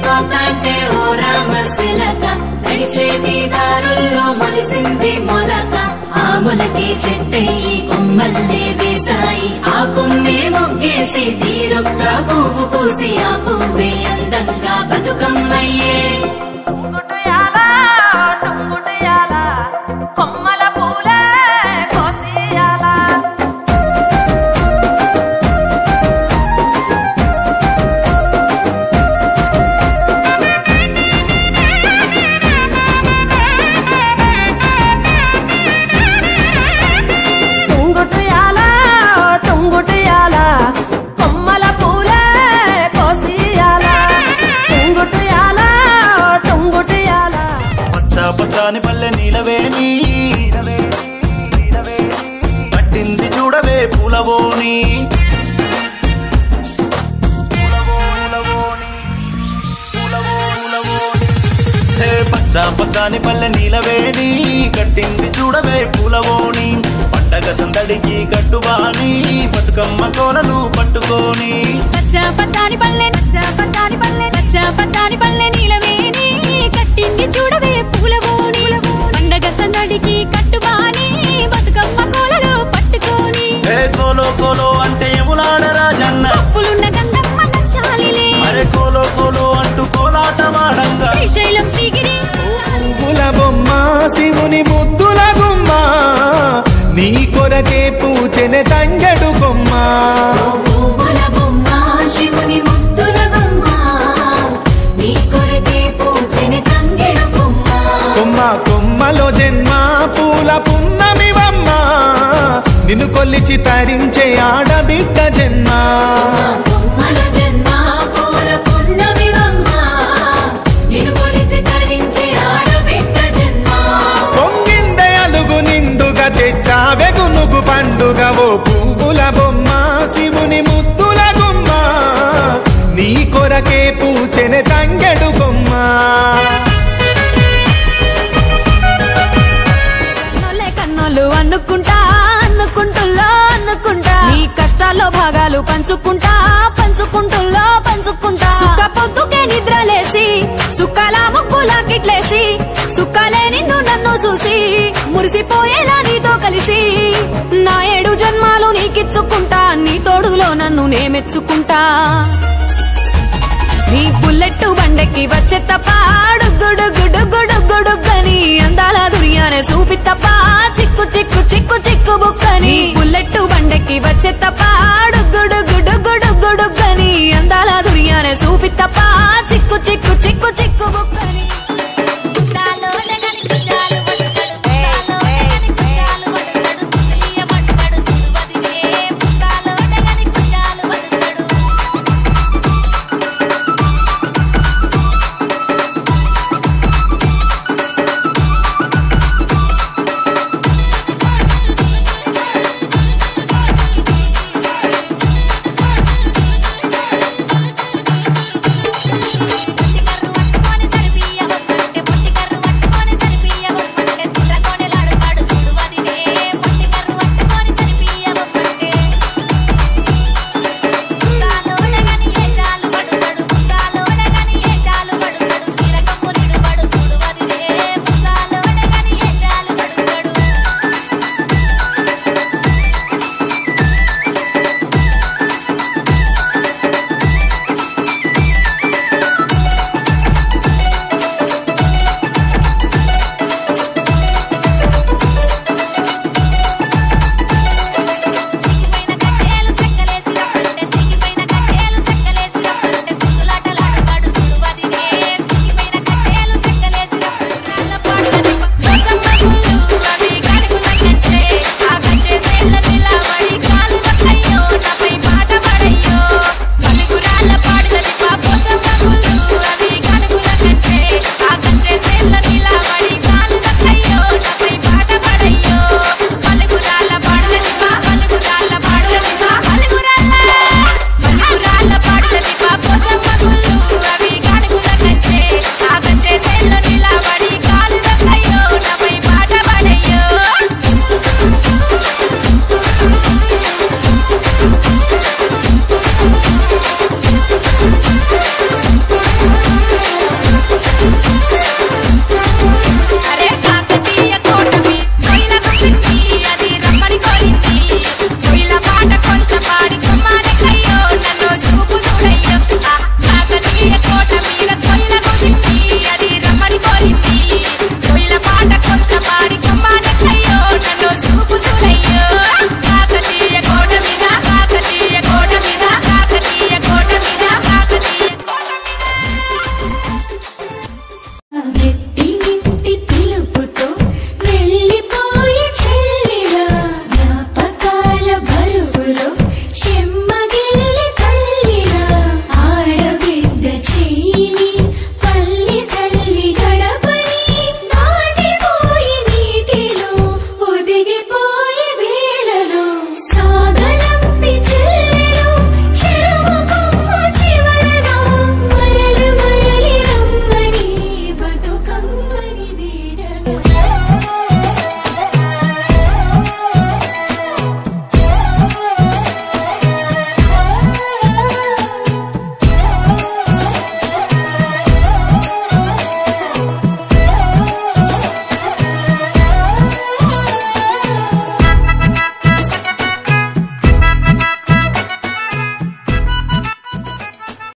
పోతాంటే ఓ రామశిలక నడిచేటి దారుల్లో మొలిసింది మొలక ఆ మొలకే చెట్టయి కొమ్మల్లే వేసాయి ఆ కొమ్మే మొగ్గేసి తీరొక్క పువ్వు పూసి ఆ పువ్వే అందంగా బతుకమ్మయ్యే కొమ్మల పూలే కోసియాల టుంగుటియాల కొమ్మల పూలే కోసియాల టుంగుటియాల పచ్చాని పల్లె నీలవేణి పట్టింది చూడవే పూలవోని పచ్చాని పల్లె నీలవేణి కట్టింది చూడవే పూలవోని పండగ సందడికి కట్టుబాని బతుకమ్మ కోలను పట్టుకోని పచ్చాని పల్లె నీలవేణి కట్టింది చూడవే పూలవోని పండగ సందడికి కట్టుబాని బతుకమ్మ కోలను పట్టుకోని కోలో కోలో అంటే ఎములాడ రాజన్న పులున్న గంధమ్మ నచ్చాలిలే అరే కోలో కోలో అంటూ కోలాటమాడంగా శ్రీశైలం సిగిరి పువ్వుల బొమ్మ శివుని ముద్దుల గుమ్మ నీ కొరకే పూచెనె తంగడు కొమ్మ పువ్వుల బొమ్మ శివుని ముద్దుల బొమ్మ నీ కొరకే పూజని తంగెడు కొమ్మ కొమ్మ కొమ్మలో జన్మ పూల పున్నమివమ్మ నిన్ను కొల్లిచి తరించే ఆడబిడ్డ జన్మ కొమ్మల జన్మ పూల పున్నమివమ్మ నిన్ను కొలిచి తరించి ఆడబిడ్డ జన్మ పొంగిండే అలుగు నిండుగా తెచ్చావె గునుగు పండుగ ఓ పువ్వుల బొమ్మ శివుని ముద్దుల గుమ్మ నీ కొరకే పూచెనె తంగెడు కొమ్మ కన్నోళ్ళు అనుకుంటా నీ కష్టాల్లో భాగాలు పంచుకుంటా సుక్క పొద్దుకే నిద్రలేసి సుక్కల ముక్కులా కిట్లేసి సుక్కలే నిన్ను నన్ను చూసి మురిసిపోయేలా నీతో కలిసి నా 7 జన్మాలు నీకిచ్చుకుంటా నీ తోడులో నన్ను నేమెచ్చుకుంటా నీ బుల్లెట్టు బండెక్కి వచ్చే తప్ప గుడుగుడుగుడుగుడుగని అందాల దుర్యానే చూపి తప్ప చిక్కు బుక్కని బుల్లెట్టు బండెక్కి వచ్చే తప్ప గుడుగుడుగుడుగుడుగని అందాల దుర్యానే చూపి తప్ప చిక్కు బుక్కని